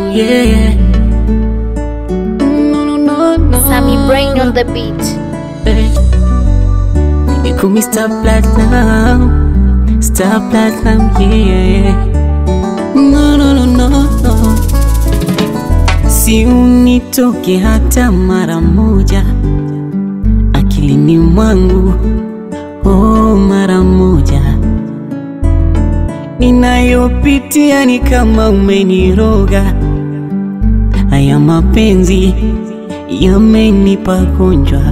yeah. No. Sammy Brain on the beat. Hey. You call me Star Platinum, Star Platinum, yeah. No. Si unitoke hata mara moja akilini mwangu, oh mara moja. Ninayopitia ni kama umeniroga, haya mapenzi yamenipa gonjwa.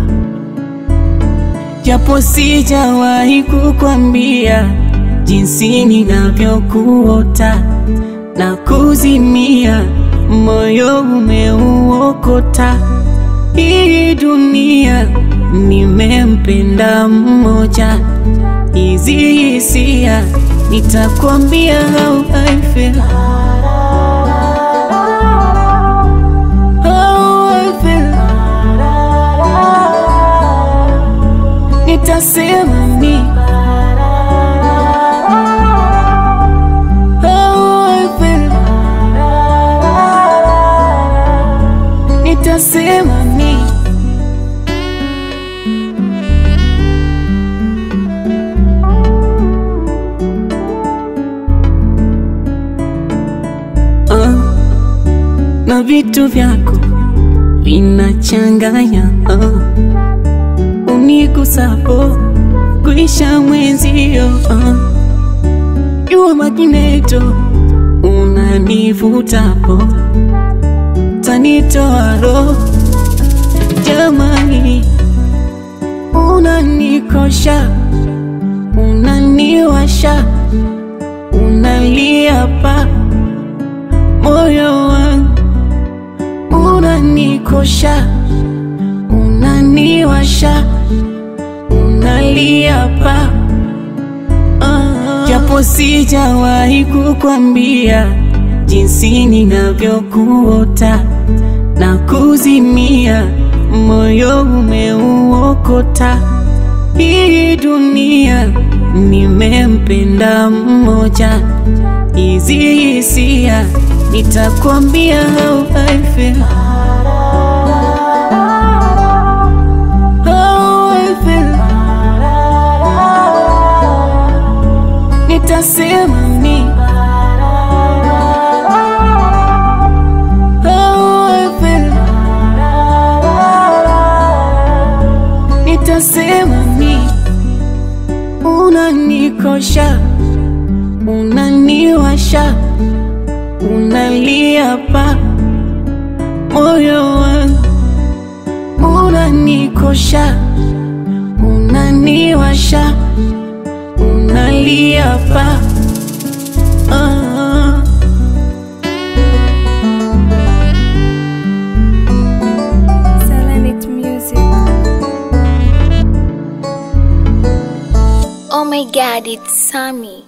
Japo sijawahi kukwambia jinsi ninavyokuota na kuzimia, moyo umeuokota. Hii dunia nimempenda mmoja, hizi hisia nitakwambia how I feel. How I feel. Nitasema mi how I feel. Nitasema mi na vitu vyako vinachanganya, unigusapo kuisha mwenzio, yuwa magneto unanivutapo, tanitoa roho jamani. Unanikosha, unaniwasha, unalia pa moyo wangu. Unanikosha, unaniwasha, unalia pa japo sijawahi kukwambia jinsi ninavyokuota na kuzimia, moyo umeuokota. Hii dunia nimempenda mmoja, hizi hisia nitakwambia how I feel. How I feel. Nitasema mi how I feel. Nitasema mi unanikosha, unaniwasha, unalia pa moyo wangu. Unanikosha, unaniwasha, unalia pa Selenit Music. Oh my God, it's Sammy.